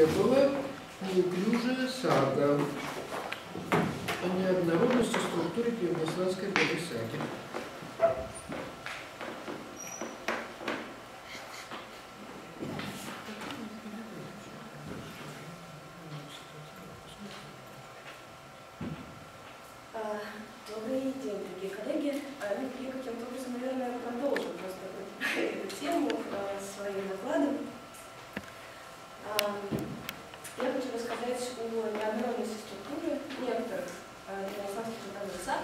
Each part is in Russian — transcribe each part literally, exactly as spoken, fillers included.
не было неуклюжая сага о неоднородности структуры первославской полисаги. Добрый день, дорогие коллеги. Ну, я каким-то образом, наверное, продолжу просто эту тему своим докладом. Я хочу рассказать о неоднородности структуры некоторых первославских языковых саг.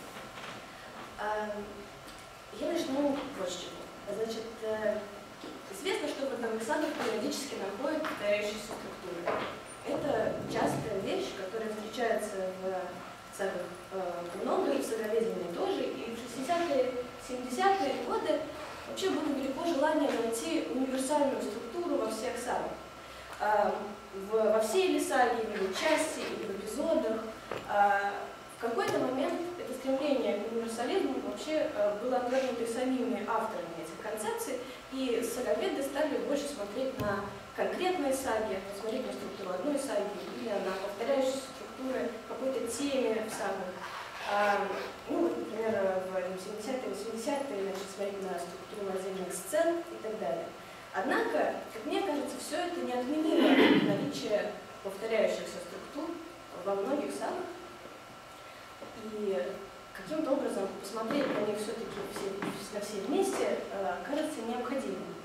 Я начну вот с чего. Значит, известно, что в родовых сагах периодически находят повторяющиеся структуры. Это частая вещь, которая встречается в сагах много, и в саговедении тоже. И в шестидесятые, семидесятые годы вообще было велико желание найти универсальную структуру во всех сагах. Во всей ли саге, или в части, или в эпизодах. В какой-то момент это стремление к универсализму вообще было отвергнуто и самими авторами этих концепций, и саговеды стали больше смотреть на конкретные саги, смотреть на структуру одной саги или на повторяющиеся структуры какой-то теме в сагах. Ну, например, в семидесятые, восьмидесятые начали смотреть на структуру отдельных сцен и так далее. Однако, как мне кажется, все это не отменило наличие повторяющихся структур во многих сагах. И каким-то образом посмотреть на них все-таки все, на все вместе кажется необходимым.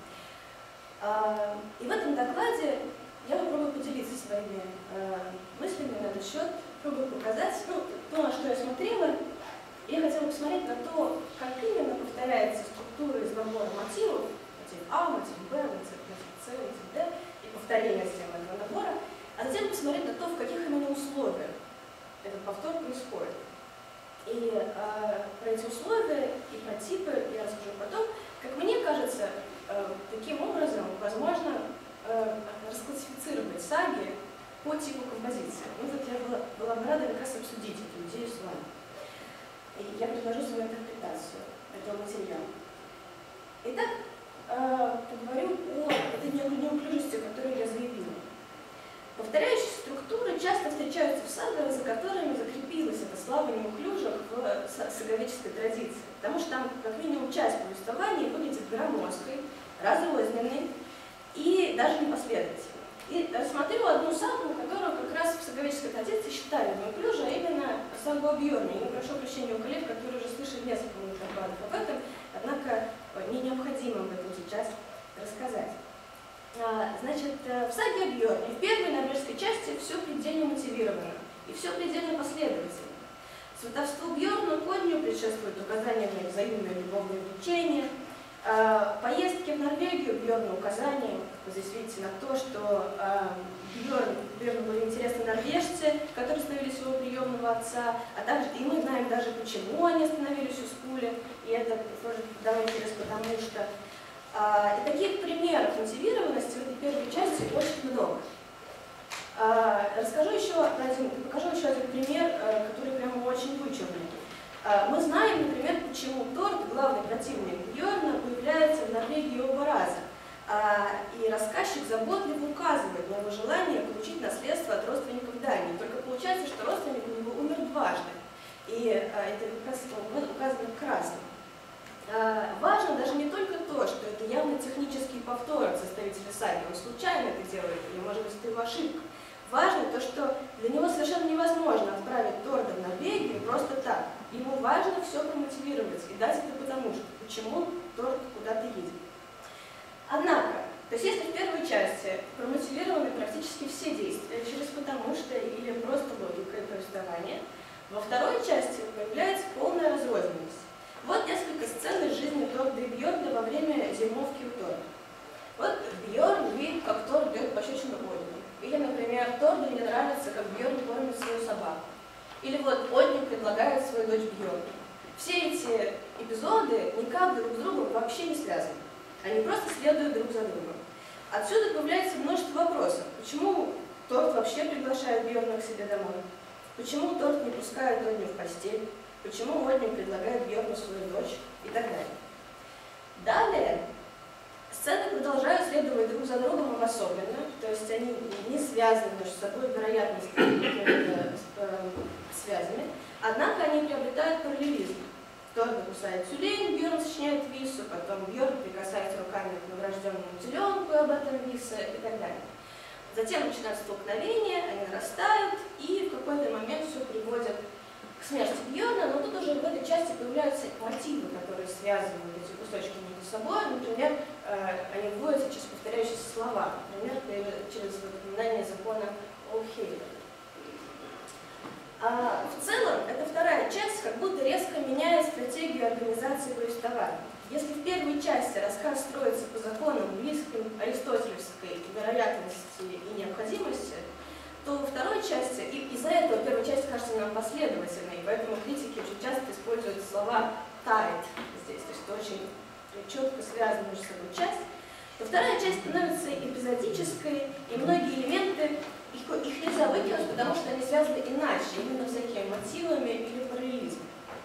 И в этом докладе я попробую поделиться своими мыслями на этот счет, попробую показать, ну, то, на что я смотрела. Я хотела посмотреть на то, как именно повторяется структура из набора мотивов, мотив А, мотив Б, мотив С, мотив Д, и повторение системы этого набора, а затем посмотреть на то, в каких именно условиях этот повтор происходит. И э, про эти условия и про типы я расскажу потом. Как мне кажется, э, таким образом возможно э, расклассифицировать саги по типу композиции. Ну вот я была, была бы рада как раз обсудить эту идею с вами. И я предложу свою интерпретацию этого материала. Итак, э, поговорю о этой неуклюжести, которую я заявила. Повторяющиеся структуры часто встречаются в сагах, за которыми закрепилась эта слава неуклюжих в саговедческой традиции. Потому что там, как минимум, часть повествования выглядит громоздкой, разрозненной и даже непоследовательной. И рассмотрю одну сагу, которую как раз в саговедческой традиции считали неуклюжей, а именно сагу о Бьорне. Я прошу прощения у коллег, которые уже слышали несколько моих докладов об этом, однако мне необходимо об этом сейчас рассказать. Значит, в саге о Бьорне, в первой норвежской части все предельно мотивировано и все предельно последовательно. Сватовству Бьорну Конью предшествует указание на взаимное любовное влечение, поездки в Норвегию Бьорну указание, вы здесь видите, на то, что Бьорн, Бьорну были интересны норвежцы, которые становились его приемного отца, а также и мы знаем даже, почему они остановились у Скули, и это тоже довольно интересно, потому что и таких примеров мотивированности в этой первой части очень много. Расскажу еще один, покажу еще один пример, который прямо очень вычурный. Мы знаем, например, почему Торт, главный противник Бьорна, появляется в Норвегии оба раза. И рассказчик заботливо указывает на его желание получить наследство от родственников Дании. Только получается, что родственник у него умер дважды. И это как раз указано красным. Важно даже не только то, что это явно технический повтор от составителя саги, он случайно это делает, или может быть это его ошибка. Важно то, что для него совершенно невозможно отправить Торда в Норвегию просто так. Ему важно все промотивировать и дать это потому что, почему Торд куда-то едет. Однако, то есть если в первой части промотивированы практически все действия через потому что или просто логикой повествования, во второй части появляется полная разрозненность. Вот несколько сцен из жизни Торда и Бьорна во время зимовки у Торда. Вот Бьорн видит, как Торд бьет пощечину Одню. Или, например, Торду не нравится, как Бьорн кормит свою собаку. Или вот Одню предлагает свою дочь Бьорну. Все эти эпизоды никак друг с другом вообще не связаны. Они просто следуют друг за другом. Отсюда появляется множество вопросов. Почему Торд вообще приглашает Бьорна к себе домой? Почему Торд не пускает Одню в постель? Почему Одню предлагает Бьорну свою дочь? И так далее. Далее, Сцены продолжают следовать друг за другом обособленно, то есть они не связаны между собой вероятностными связями, однако они приобретают параллелизм. Торн кусает тюлень, Бьорн сочиняет вису, потом Бьорн прикасается руками к новорожденному теленку об этом виса и так далее. Затем начинают столкновения, они нарастают, и в какой-то момент все приводит к смерти Бьорна, но тут уже в этой части появляются мотивы, которые связывают эти кусочки между собой. Например, они вводятся через повторяющиеся слова, например, через упоминание закона О'Хейла. А в целом, эта вторая часть как будто резко меняет стратегию организации повествования. Если в первой части рассказ строится по законам близким аристотелевской вероятности и необходимости, то во второй части, и из-за этого первая часть кажется нам последовательной, поэтому критики очень часто используют слова tied здесь, то есть это очень четко связана между собой часть, то вторая часть становится эпизодической, и многие элементы, их, их нельзя выкинуть, потому что они связаны иначе, именно всякими мотивами или параллелизмом.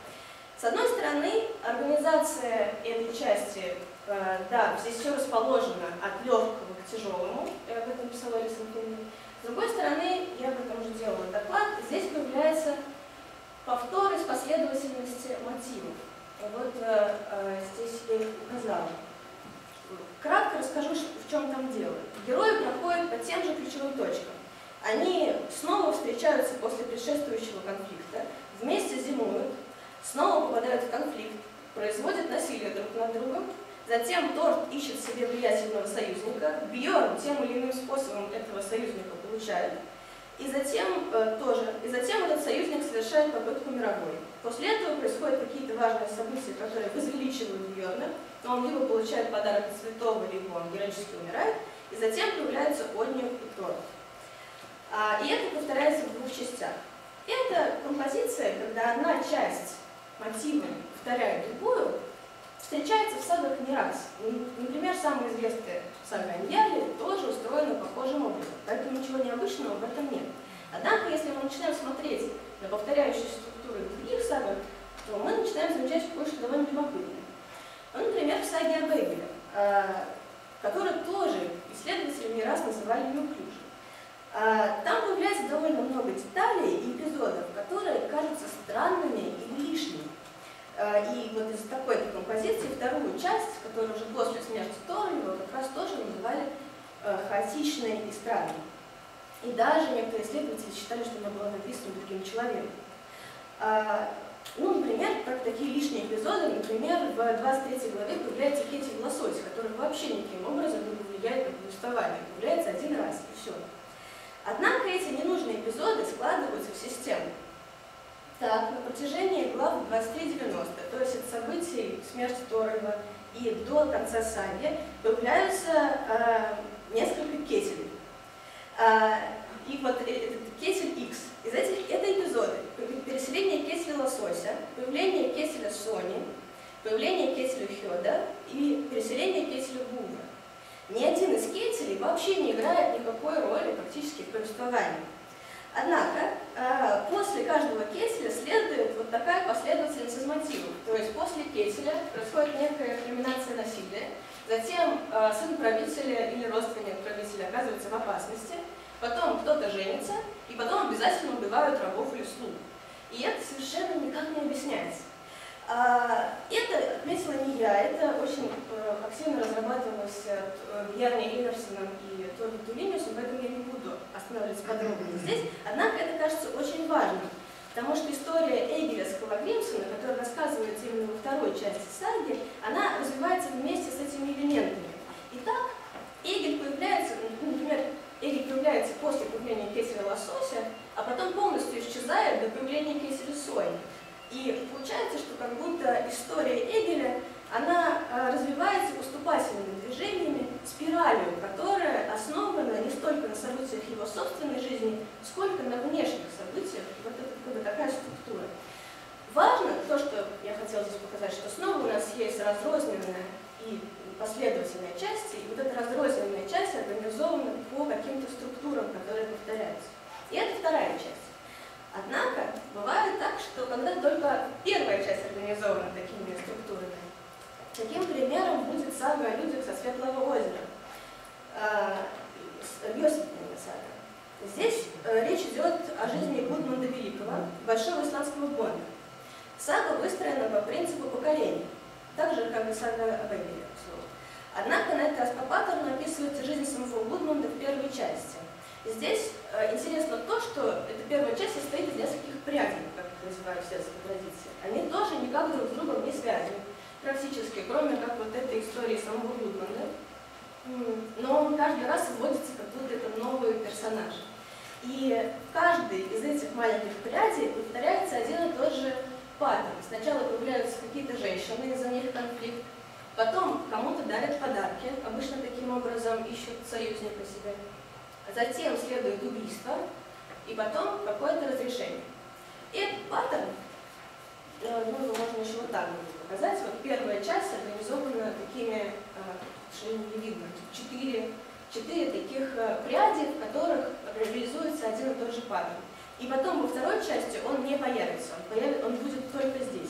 С одной стороны, организация этой части, э, да, здесь все расположено от легкого к тяжелому, об этом писала Алисон Финли. С другой стороны, я об этом уже делала доклад, здесь появляется повтор из последовательности мотивов. Вот э, э, здесь я их указала. Кратко расскажу, в чем там дело. Герои проходят по тем же ключевым точкам. Они снова встречаются после предшествующего конфликта, вместе зимуют, снова попадают в конфликт, производят насилие друг над другом, затем Торт ищет себе влиятельного союзника, Бьорн тем или иным способом этого союзника получает, и затем э, тоже, и затем этот союзник совершает попытку мировой. После этого происходят какие-то важные события, которые возвеличивают Бьорна, но он либо получает подарок от святого, либо он героически умирает, и затем появляются Однев и Торт. А, и это повторяется в двух частях. Это композиция, когда одна часть мотива повторяет другую, встречается в сагах не раз. Например, самая известная сага Аньяли тоже устроена похожим образом, поэтому ничего необычного в этом нет. Однако, если мы начинаем смотреть на повторяющиеся структуры в других сагах, то мы начинаем замечать кое-что довольно любопытное. Ну, например, в саге об Эгеле, которую тоже исследователи не раз называли неуклюжей. Там появляется довольно много деталей и эпизодов, которые кажутся странными или лишними. И вот из такой композиции вторую часть, которая уже после смерти Торнева, как раз тоже называли хаотичной и странной. И даже некоторые исследователи считали, что она была написана другим человеком. Ну, например, как такие лишние эпизоды, например, в двадцать третьей главе появляется Кетель Лосось, который вообще никаким образом не влияет на повествование, появляется один раз, и все. Однако эти ненужные эпизоды складываются в систему. Так, на протяжении глав двадцать три девяносто, то есть от событий смерти Торнева и до конца саги, появляются э, несколько кетелей. Э, и вот этот кетель X. Из этих это эпизоды: переселение кетеля Лосося, появление кетеля Сони, появление кетеля Хёда и переселение кетеля Бува. Ни один из кетелей вообще не играет никакой роли практически в повествовании. Однако, после каждого кетеля следует вот такая последовательность из мотивов. То есть после кетеля происходит некая кульминация насилия, затем сын правителя или родственник правителя оказывается в опасности, потом кто-то женится, и потом обязательно убивают рабов или слуг. И это совершенно никак не объясняется. Это отметила не я, это очень активно разрабатывалось Бьярне Эйнарсоном и Торби Тулиниусом, поэтому я не буду останавливаться подробно здесь. Однако это кажется очень важным, потому что история Эгеля Скала-Гримсона, которая рассказывается именно во второй части саги, она развивается вместе с этими элементами. Итак, Эгель появляется, например, Эгель появляется после появления кетеля Лосося, а потом полностью исчезает до появления кетеля Сони. И получается, что как будто история Эгеля, она развивается поступательными движениями, спиралью, которая основана не столько на событиях его собственной жизни, сколько на внешних событиях. Вот это как бы такая структура. Важно то, что я хотела здесь показать, что снова у нас есть разрозненная и последовательная часть, и вот эта разрозненная часть организована по каким-то структурам, которые повторяются. И это вторая часть. Однако, бывает так, что когда только первая часть организована такими структурами, таким примером будет сага о людях со Светлого озера, Йосипова сага. Здесь речь идет о жизни Гудмунда Великого, большого исландского бонда. Сага выстроена по принципу поколений, так же, как и сага об Эйбеле. Однако на это по паттерну описывается жизнь самого Гудмунда в первой части. Здесь э, интересно то, что эта первая часть состоит из нескольких прядей, как их называют в сельской традиции. Они тоже никак друг с другом не связаны практически, кроме как вот этой истории самого Гудмунда. Но он каждый раз вводится, как будто это новый персонаж. И каждый из этих маленьких прядей повторяется один и тот же паттерн. Сначала появляются какие-то женщины, из-за них конфликт, потом кому-то дарят подарки, обычно таким образом ищут союзника себе. Затем следует убийство, и потом какое-то разрешение. И этот паттерн, ну, его можно еще вот так показать. Вот первая часть организована такими, что не видно, четыре, четыре таких пряди, в которых реализуется один и тот же паттерн. И потом во второй части он не появится, он, появится, он будет только здесь.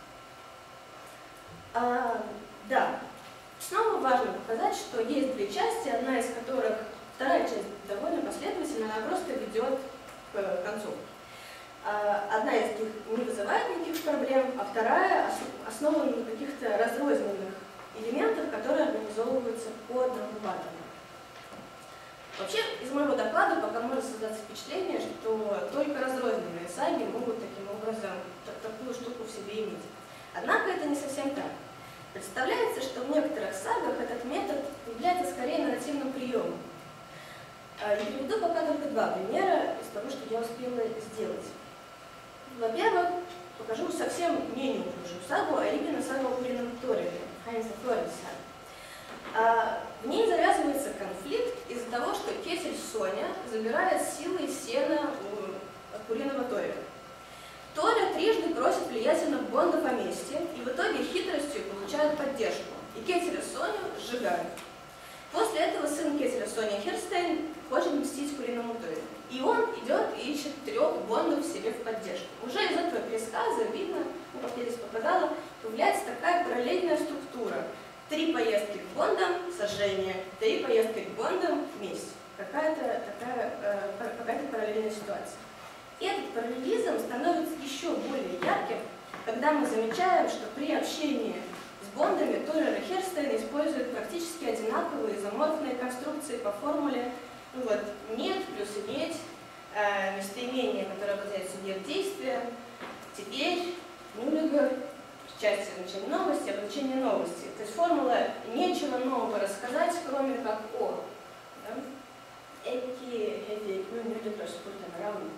А, да, снова важно показать, что есть две части, одна из которых, вторая часть довольно последовательная, она просто ведет к концу. А, одна из них не вызывает никаких проблем, а вторая основана на каких-то разрозненных элементах, которые организовываются по одному паттерну. Вообще, из моего доклада пока может создаться впечатление, что только разрозненные саги могут таким образом такую штуку в себе иметь. Однако это не совсем так. Представляется, что в некоторых сагах этот метод является скорее нарративным приемом. Я приведу пока только два примера из того, что я успела сделать. Во-первых, покажу совсем не неуклюжую сагу, а именно сагу о курином Торе, Хайнса Флоренса. В ней завязывается конфликт из-за того, что Кетель Соня забирает силы сена от куриного Тория. Торя трижды просит влиятельных бондов о мести, и в итоге хитростью получает поддержку, и Кетеля Соню сжигают. После этого сын Кетеля Соня Херстейн хочет мстить куриному Торию. И он идет и ищет трех бондов себе в поддержку. Уже из этого пересказа видно, ну, как я здесь показала, появляется такая параллельная структура. Три поездки к бондам – сожжение, три поездки к бондам – месть. Какая-то такая, э, какая-то параллельная ситуация. И этот параллелизм становится еще более ярким, когда мы замечаем, что при общении с бондами Торер и Херстейн используют практически одинаковые изоморфные конструкции по формуле ну вот, нет плюс иметь, э, местоимение, которое обладает субъект действия, теперь, нулигер, части значения новости, обозначение новости. То есть формула нечего нового рассказать, кроме как о. Эти, эти, ну, не люди просто например.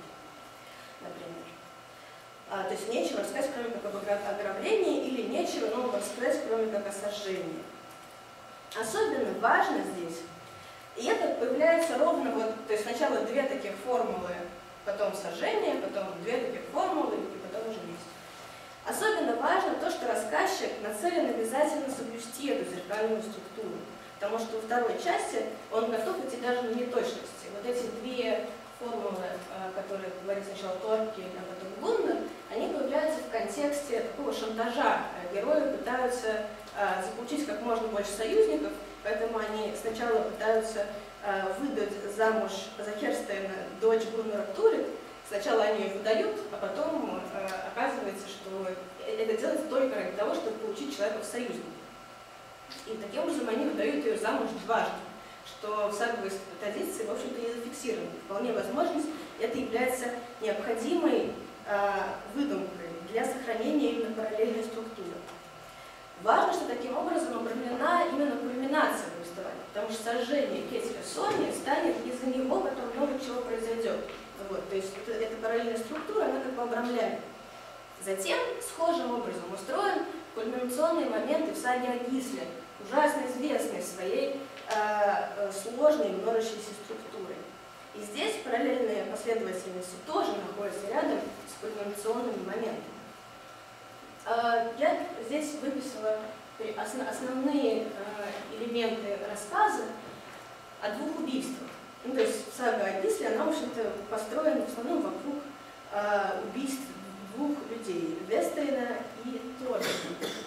А, то есть нечего рассказать, кроме как об ограблении, или нечего нового рассказать, кроме как о сожжении. Особенно важно здесь, и это появляется ровно вот, то есть сначала две таких формулы, потом сожжение, потом две таких формулы, и потом уже месть. Особенно важно то, что рассказчик нацелен обязательно соблюсти эту зеркальную структуру, потому что во второй части он готов идти даже на неточности. Вот эти две формулы, которые говорит сначала Торки, а потом Гундер, они появляются в контексте такого шантажа. Герои пытаются заполучить как можно больше союзников, поэтому они сначала пытаются выдать замуж за Херстейна дочь Гуннера Турит. Сначала они ее выдают, а потом э, оказывается, что это делается только ради того, чтобы получить человека в союзники. И таким образом они выдают ее замуж дважды, что в саговой традиции, в общем-то, не зафиксировано. Вполне возможность, это является необходимой э, выдумкой для сохранения именно параллельной структуры. Важно, что таким образом определена именно кульминация повествования, потому что сожжение Кетеля Сони станет из-за него потом много чего произойдет. Вот, то есть это, эта параллельная структура, она как бы обрамляет. Затем схожим образом устроен кульминационные моменты в саге о Гисле, ужасно известной своей э, сложной множащейся структурой. И здесь параллельные последовательности тоже находятся рядом с кульминационными моментами. Э, я здесь выписала основ, основные э, элементы рассказа о двух убийствах. Ну, то есть сага о Гисле, она, в общем-то, построена в основном вокруг э, убийств двух людей, Вестейна и Торина.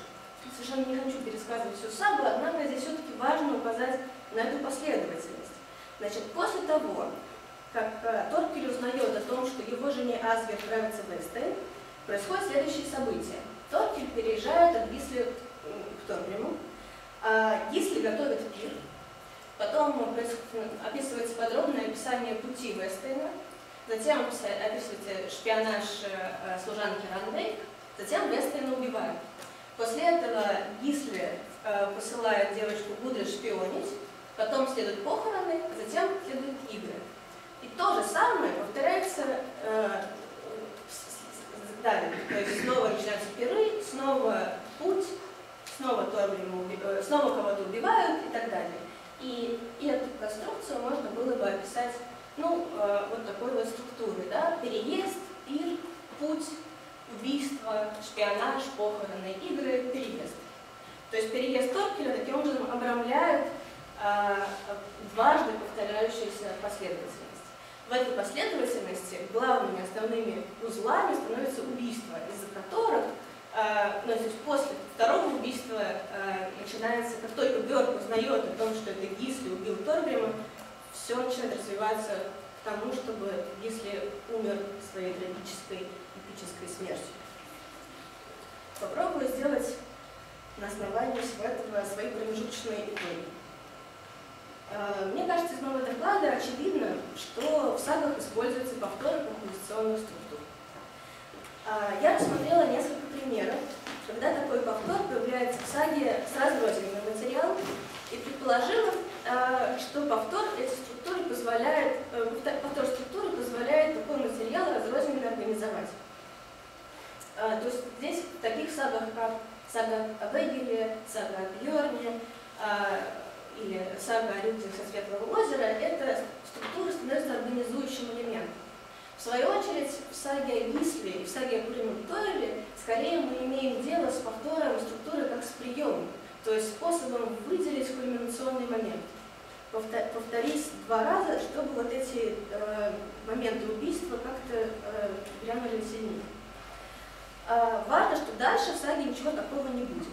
совершенно не хочу пересказывать всю сагу, однако здесь все-таки важно указать на эту последовательность. Значит, после того, как э, Торкель узнает о том, что его жене Асге отправится в Эстейн, происходят следующие события. Торкель переезжает от Гисли к Торгриму, а Гисли готовит пир, потом описывается подробное описание пути Вестейна, затем описывается шпионаж э, служанки Рандейк, затем Вестейна убивают. После этого Гисли э, посылает девочку Гудрид шпионить, потом следуют похороны, затем следуют игры. И то же самое повторяется э, далее. То есть снова начинаются пиры, снова путь, снова Торгрима убивают, снова кого-то убивают и так далее. И, и эту конструкцию можно было бы описать, ну, э, вот такой вот структурой, да, переезд, пир, путь, убийство, шпионаж, похороны, игры, переезд. То есть переезд Торкеля таким образом обрамляет э, дважды повторяющуюся последовательность. В этой последовательности главными основными узлами становятся убийства, из-за которых, э, ну, то есть после второго убийства э, начинается, как только Бёрк узнает о том, что это Гисли убил Торгрима, все начинает развиваться к тому, чтобы Гисли умер своей трагической, эпической смертью. Попробую сделать на основании этого свои промежуточные итоги. Мне кажется, из моего доклада очевидно, что в сагах используется повтор композиционных структур. Я рассмотрела несколько примеров, когда такой повтор появляется в саге с разрозненным материалом, и предположила, что повтор эти структуры позволяет, повтор структуры позволяет такой материал разрозненно организовать. То есть здесь в таких сагах, как сага о Вейгеле, сага о Бьорне, или сага о людях со Светлого озера, эта структура становится организующим элементом. В свою очередь, в саге о Гисле и в саге о Гуриме Тойле скорее мы имеем дело с повтором структуры как с приемом, то есть способом выделить кульминационный момент. Повторить два раза, чтобы вот эти э, моменты убийства как-то э, глянули сильнее. Э, важно, что дальше в саге ничего такого не будет.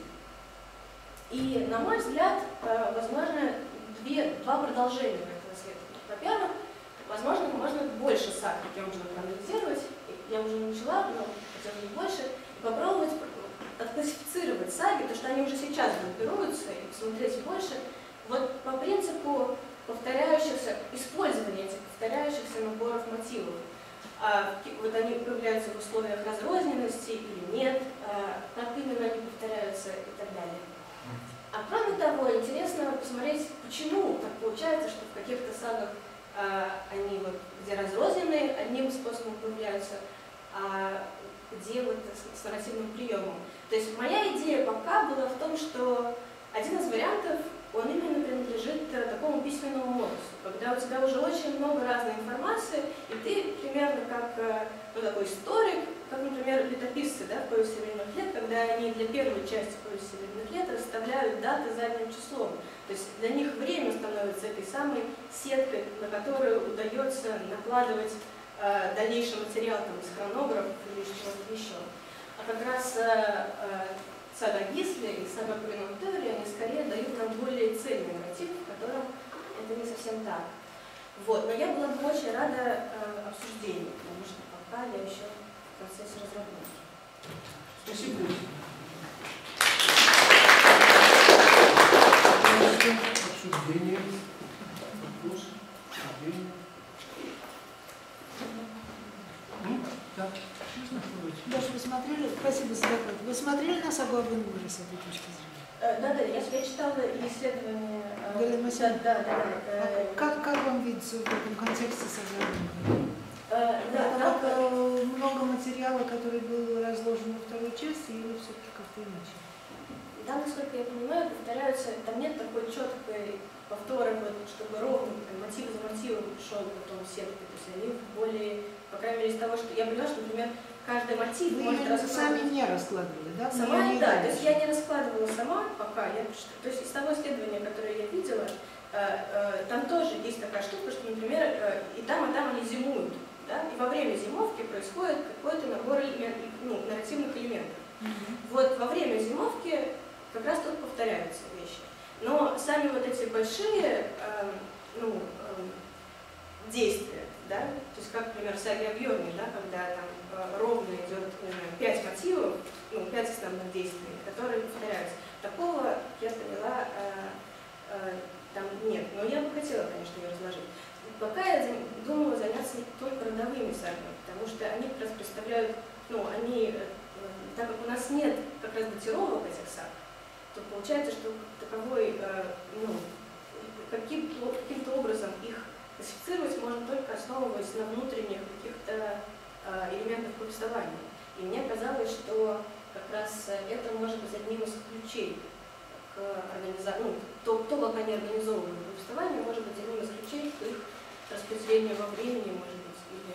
И, на мой взгляд, возможно, две, два продолжения этого исследования. Во-первых, возможно, можно больше саг таким образом проанализировать, я уже начала, но хотела бы больше, и попробовать отклассифицировать саги, то, что они уже сейчас группируются, и посмотреть больше, вот по принципу повторяющихся, использования этих повторяющихся наборов мотивов. А, вот они появляются в условиях разрозненности или нет, а, как именно они повторяются и так далее. А кроме того, интересно посмотреть, почему так получается, что в каких-то сагах э, они вот, где разрозненные, одним способом появляются, а где вот с, с нарративным приемом. То есть моя идея пока была в том, что один из вариантов, он именно принадлежит такому письменному модусу, когда у тебя уже очень много разной информации, и ты примерно как ну, такой историк, как, например, летописцы, да, в «Повести временных лет», когда они для первой части «Повести временных лет» расставляют даты задним числом. То есть для них время становится этой самой сеткой, на которую удается накладывать э, дальнейший материал там, из хронографов или из чего-то еще. А как раз э, э, сага Гисли и сага Гуриме Тойле, они скорее дают нам более цельный нарратив, в котором это не совсем так. Вот. Но я была бы очень рада э, обсуждению, потому что пока я еще в процессе разработки. Спасибо. Обсуждение. Вопрос. Обсуждение. Да. Даша, вы смотрели, спасибо за доклад, вы смотрели на сагу об Ингуре с этой точки зрения? Да, да, я, я читала исследования. Галина Масян? Да, да, да. А как, как вам видится в этом контексте сага об Ингуре? Да, Это да, вот, много материала, который был разложен во второй части, или все-таки как-то иначе? Да, насколько я понимаю, повторяются, там нет такой четкой повторы, вот, чтобы ровно мотив за мотивом шел потом сеткой. То есть они более, по крайней мере, из того, что я поняла, что, например, каждый мотив вы может раскладывать. сами не раскладывали, да? Сама, не да, то есть я не раскладывала сама пока. Я, то есть из того исследования, которое я видела, э, э, там тоже есть такая штука, что, например, э, и там, и там они зимуют. Да? И во время зимовки происходит какой-то набор элемент, ну, нарративных элементов. Mm-hmm. Вот во время зимовки как раз тут повторяются вещи. Но сами вот эти большие э, ну, э, действия, да, то есть как, например, в саге о Бьорне, да, когда там э, ровно идет, не знаю, пять мотивов, ну, пять основных действий, которые повторяются. Такого, я поняла, э, э, там нет. Но я бы хотела, конечно, ее разложить. Пока я думала заняться только родовыми сагами, потому что они как раз представляют, ну, они, э, так как у нас нет как раз датировок этих саг, то получается, что таковой, э, ну, каким-то каким образом их классифицировать можно только основываясь на внутренних каких-то э, элементах повествования. И мне казалось, что как раз это может быть одним из ключей к организации, ну, то, то, как они организовывают повествование, может быть одним из ключей к их распределению во времени, может быть, или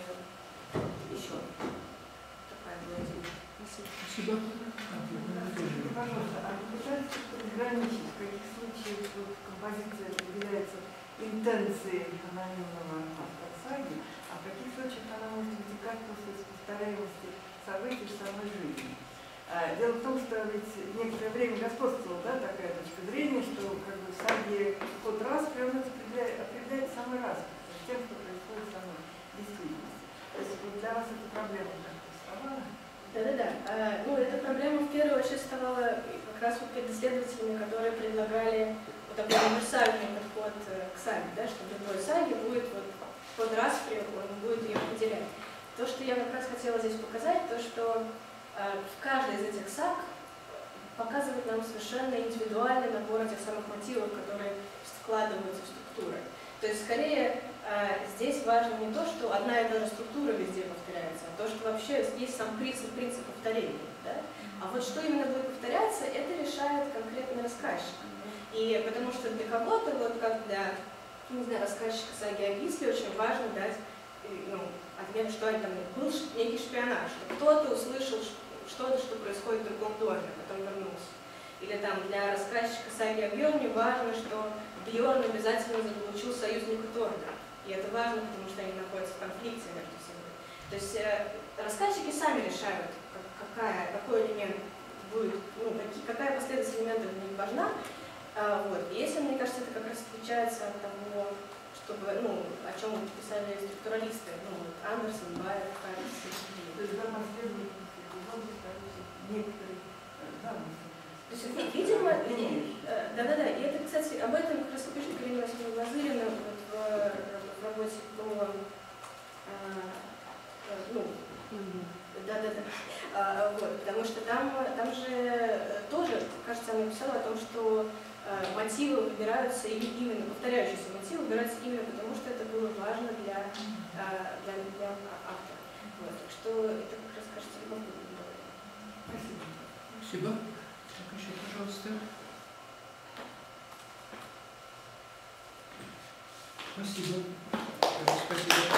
еще. Такая была идея. Спасибо. Пожалуйста, а вы пытаетесь ограничить, в каких случаях вот композиция выделяется интенцией анонимного автора саги, а в каких случаях она может вытекать просто из повторяемости событий в самой жизни? А, дело в том, что ведь некоторое время господствовала, да, такая точка зрения, что как бы в саге ход распри он определяет, определяет самый распри, тем, что происходит в самой действительности. То есть вот для вас эта проблема как-то вставала? Да-да-да. А, ну, эта проблема в первую очередь вставала как раз вот перед исследователями, которые предлагали вот такой универсальный подход к саге, да, что в любой саге будет вот под распри, он будет ее определять. То, что я как раз хотела здесь показать, то, что э, в каждой из этих саг показывает нам совершенно индивидуальный набор этих самых мотивов, которые вкладываются в структуры. То есть, скорее, э, здесь важно не то, что одна и та же структура везде повторяется, а то, что вообще есть сам принцип, принцип повторения. Да? А вот что именно будет повторяться, это решает конкретный рассказчик. И потому что для кого-то, вот как для, не знаю, рассказчика саги о Гисле, очень важно дать, ну, ответ, что это там был некий шпионаж, что кто-то услышал что-то, что происходит в другом доме, а потом вернулся. Или там для рассказчика саги о Бьорне важно, что Бьорн обязательно заполучил союзника Торда. И это важно, потому что они находятся в конфликте между собой. То есть э, рассказчики сами решают, какая, какой элемент будет, ну, какая последовательность элементов для них важна. А, вот. И если, мне кажется, это как раз отличается от того, чтобы, ну, о чем писали структуралисты, ну, вот Андерсон, Байер, Харрис и другие. То есть там последовательность некоторые замыслы. То есть, видимо, да-да-да, и это, кстати, об этом как раз пишет Галина Васильевна Лазырина вот, в, в работе по, а, ну, да-да-да, а, вот, потому что там, там же тоже, кажется, она написала о том, что а, мотивы выбираются именно, повторяющиеся мотивы выбираются именно потому, что это было важно для, а, для, для автора. Вот, так что это как раз, кажется, любопытно. Спасибо. Спасибо. Так, еще, пожалуйста. Спасибо. Спасибо.